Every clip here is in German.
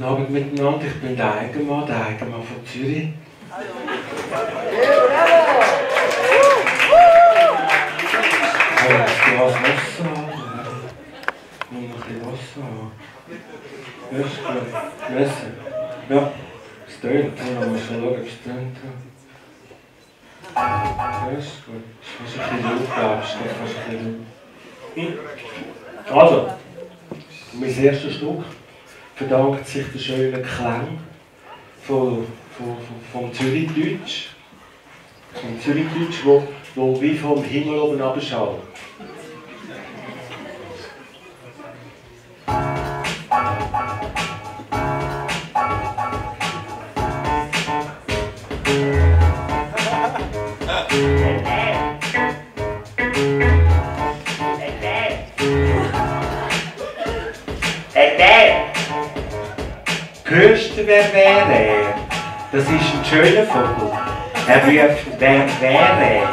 Guten Abend miteinander, ich bin der Eigenmann von Zürich. Ich habe ein Glas Wasser haben. Nur noch ein bisschen Wasser haben. Ja, ist gut. Messer. Ja, es tönt. Man muss schon schauen, ob es tönt. Ja, ist gut. Es muss ein bisschen laut bleiben. Fast ein bisschen laut. Also, mein erstes Stück verdankt sich der schönen Klang vom Zürichdeutsch. Vom Zürichdeutsch, wo wie vom Himmel oben abschallt. Hörst du, wer wäre er? Das ist ein schöner Vogel. Er ruft, wer wäre er?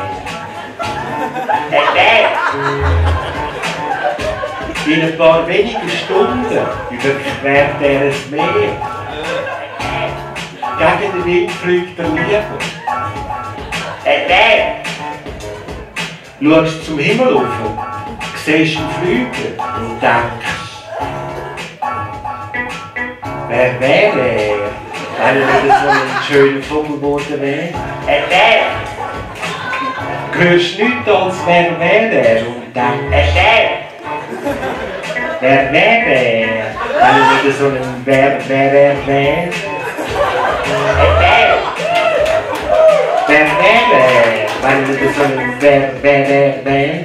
In ein paar wenigen Stunden überquert er das Meer. Gegen den Wind fliegt er lieber. Schaust zum Himmel rauf, siehst ihn fliegen und denkst, wer wäre er, wenn er wieder so ein schöner Vogel geworden wäre? Hörst nichts als wer wäre er und denkst, wer wäre er, wenn er wieder so ein wer wäre? Wer wäre er, wenn er wieder so ein wer wäre?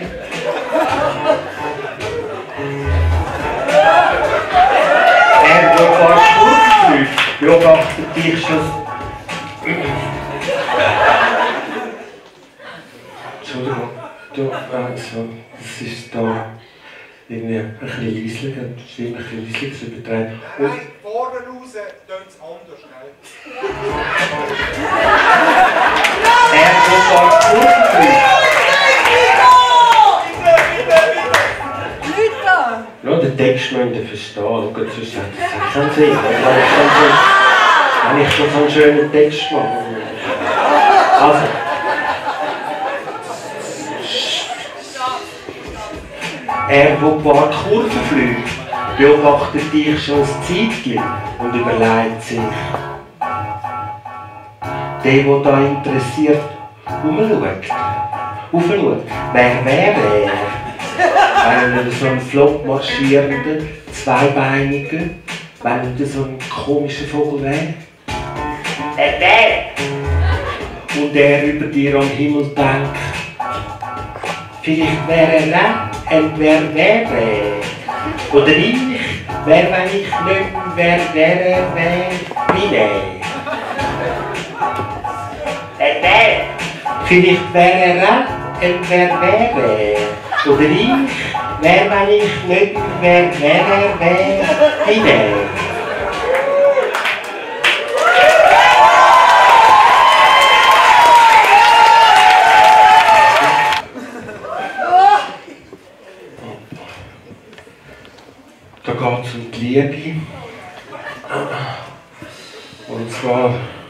Er, der fast durchfliegt, beobachtet dich schon. Entschuldigung, das ist da irgendwie ein bisschen leislicher, das ist immer ein bisschen leislicher zu übertreiben. Nein, vorne raus tönt es anders, gell? Er, der fast durchfliegt. Ja, den Text müsst ihr verstehen. Schaut, sonst hat es keinen Sinn. Wenn ich schon so einen schönen Text mache. Also. Er, der ein paar Kurven fliegt, beobachtet dich schon ein Zeitchen und überlegt sich. Der da interessiert, raufschaut, wer wäre er? Wenn er so ein flott marschierender, zweibeiniger, wenn er so ein komischer Vogel wäre. Und er über dir am Himmel denkt, vielleicht wäre er wer wäre er? Oder ich, wer wenn ich nicht wer wäre, bin er? Vielleicht wäre er wer wäre er? Oder ich, wer wenn ich nicht wer wäre, bin er? Da geht es um die Liebe. Und zwar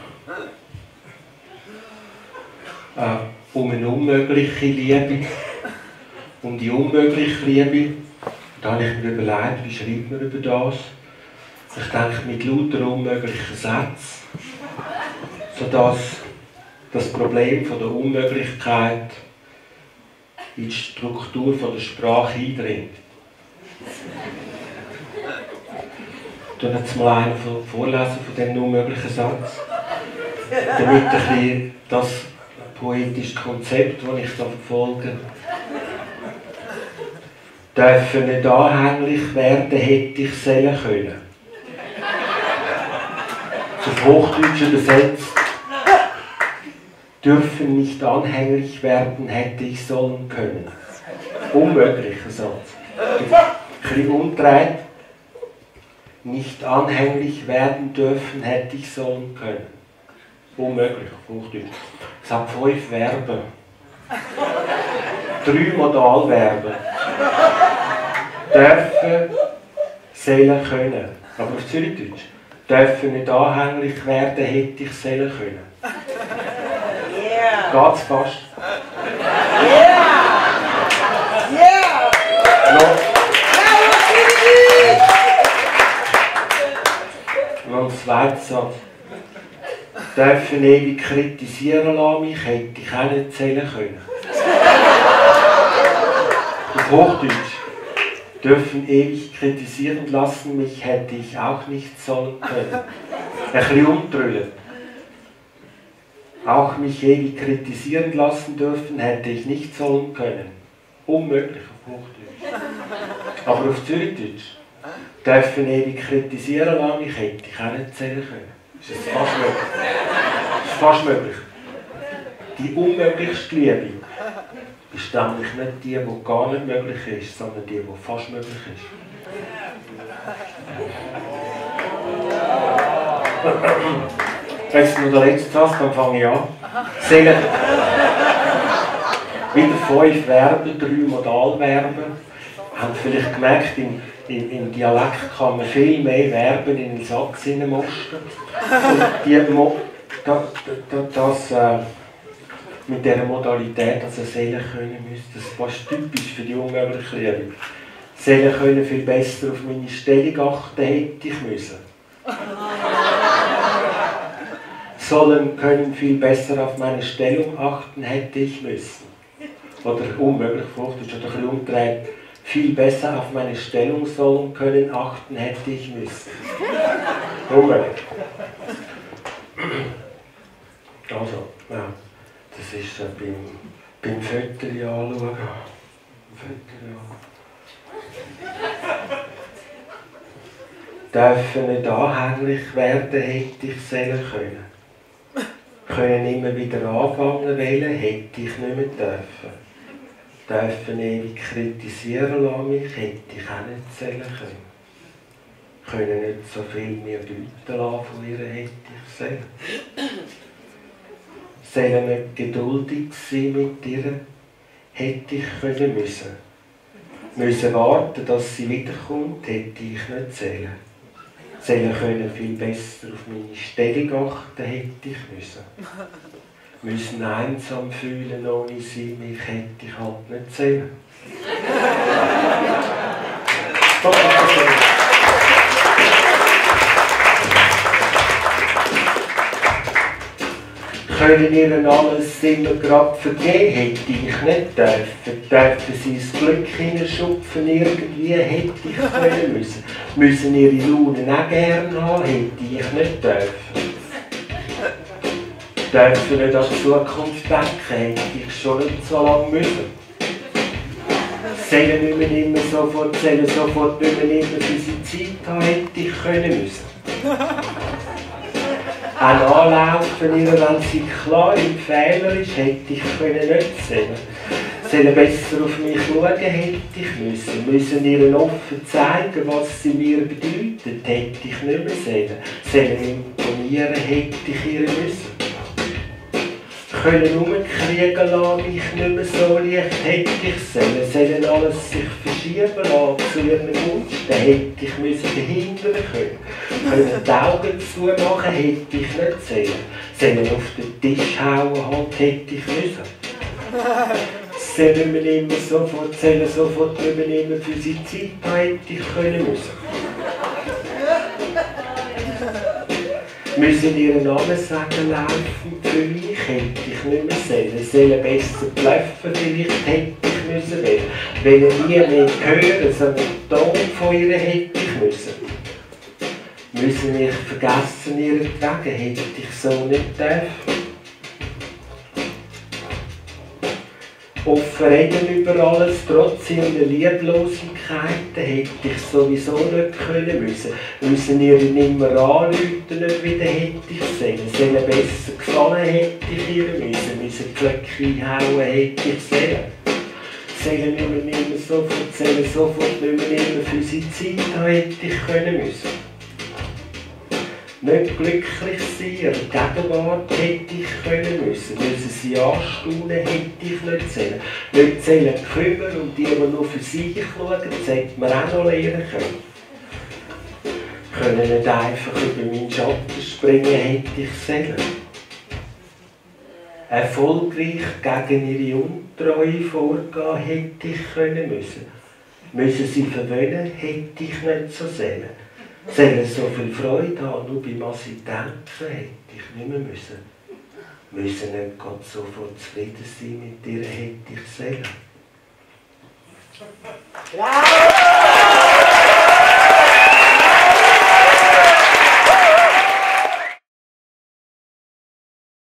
um eine unmögliche Liebe. Um die unmögliche Liebe. Da habe ich mir überlegt, wie schreibt man über das? Ich denke mit lauter unmöglichen Sätzen, sodass das Problem von der Unmöglichkeit in die Struktur von der Sprache eindringt. Ich lese jetzt mal einen vorlesen von diesem unmöglichen Satz, damit ein bisschen das poetische Konzept, das ich da verfolge, dürfen nicht anhänglich werden, hätte ich sollen können. Auf Hochdeutsch übersetzt, dürfen nicht anhänglich werden, hätte ich sollen können. Unmöglicher Satz. Ein bisschen umdreht. Nicht anhänglich werden dürfen, hätte ich sollen können. Unmöglich, auf Hochdeutsch. Es hat 5 Verben. 3 Modalverben. Dürfen, sollen, können. Aber auf Zürichdeutsch. dürfen nicht anhänglich werden, hätte ich sollen können. Yeah. Geht's fast? Yeah. Yeah. Noch ein zweites Satz. Dürfen ewig kritisieren lassen, mich hätte ich auch nicht zählen können. Auf Hochdeutsch. Dürfen ewig kritisieren lassen, mich hätte ich auch nicht sollen können. Ein bisschen umdrüllen. Auch mich ewig kritisieren lassen dürfen, hätte ich nicht sollen können. Unmöglich auf Hochdeutsch. Aber auf Zürichdeutsch. Dürfen ewig kritisieren lassen, mich hätte ich auch nicht zählen können. Ist das fast möglich? Das ist fast möglich. Die unmöglichste Liebe ist nämlich nicht die, die gar nicht möglich ist, sondern die, die fast möglich ist. Jetzt noch der letzte Satz, dann fange ich an. Seelen. Wieder 5 Verben, 3 Modalverben. Haben vielleicht gemerkt, im Dialekt kann man viel mehr Verben in den Satz hineinmustern. Mit dieser Modalität, also Seelen können müssen, das ist fast typisch für die unmögliche Liebe. Seelen können viel besser auf meine Stellung achten, hätte ich müssen. Sollen können viel besser auf meine Stellung achten, hätte ich müssen. Oder unmöglich, Hochdeutsch oder ein bisschen umdrehen. Viel besser auf meine Stellung sollen können achten, hätte ich müssen. Unmöglich. Also, ja. Das ist beim Fötterchen anschauen. Dürfen nicht anhänglich werden, hätte ich sollen können. Können immer wieder anfangen wollen, hätte ich nicht mehr dürfen. Dürfen ewig kritisieren lassen, mich hätte ich auch nicht sollen können. Können nicht so viel mir bieten lassen von ihr, hätte ich sollen. Sollen nicht geduldig sein mit ihr, hätte ich können müssen. Müssen warten, dass sie wiederkommt, hätte ich nicht zählen. Sollen können viel besser auf meine Stellung achten, hätte ich müssen. Müssen einsam fühlen ohne sie, mich hätte ich halt nicht zählen. Können ihnen alles immer grad vergeben, hätte ich nicht dürfen. Dürfen sie das Glück hineinschupfen, irgendwie hätte ich können müssen. Müssen ihre Launen auch gern haben, hätte ich nicht dürfen. Dürfen nicht an die Zukunft denken, hätte ich schon nicht so lange müssen. Sollen nicht mehr immer sofort, sollen sofort nicht mehr immer für sie Zeit haben, hätte ich können müssen. Auch anlaufen ihr, wenn sie klar im Fehler ist, hätte ich können nicht sehen. Sollen besser auf mich schauen, hätte ich müssen. Müssen ihnen offen zeigen, was sie mir bedeutet, hätte ich nicht mehr sehen. Sollen imponieren, hätte ich ihr müssen. Können umkriegen lassen, mich nicht mehr so leicht, hätte ich sollen. Sollen alles sich verschieben lassen zu ihren Wunsch, dann hätte ich müssen behindern können. Können die Augen zumachen, hätte ich nicht sehen. Sollen auf den Tisch hauen, halt, hätte ich müssen. Sollen wir immer sofort, sollen sofort übernehmen für sie Zeit, hätte ich können müssen. Müssen ihren Namen sagen, laufen für mich, hätte ich nicht mehr sehen. Sollen besser bluffen, vielleicht hätte ich müssen wählen. Wenn nie mehr hören, so einen Ton von ihr hätte ich müssen. Müssen mich vergessen ihretwegen, hätte ich so nicht dürfen. Offen reden über alles, trotz ihrer Lieblosigkeiten, hätte ich sowieso nicht können müssen. Müssen ihr nicht mehr anrufen, nicht wieder hätte ich sehen. Sollen besser gefallen, hätte ich ihr müssen. Müssen Glöckchen hauen, hätte ich sehen. Sollen nicht mehr sofort, sollen sofort nicht mehr für sie Zeit haben, hätte ich können müssen. Nicht glücklich sein, ihre Gegenwart hätte ich können müssen. Müssen sie anstaunen, hätte ich nicht sehen. Nicht zählen kümmern und die, die nur für sich schauen, das hätte man auch noch lernen können. können nicht einfach über meinen Schatten springen, hätte ich sollen. Erfolgreich gegen ihre Untreue vorgehen, hätte ich können müssen. Müssen sie verwöhnen, hätte ich nicht so sollen. Sollen so viel Freude haben, nur beim sie denken, hätte ich nicht mehr müssen. Müssen nicht Gott sofort zufrieden sein mit dir, hätte ich sollen. Bravo!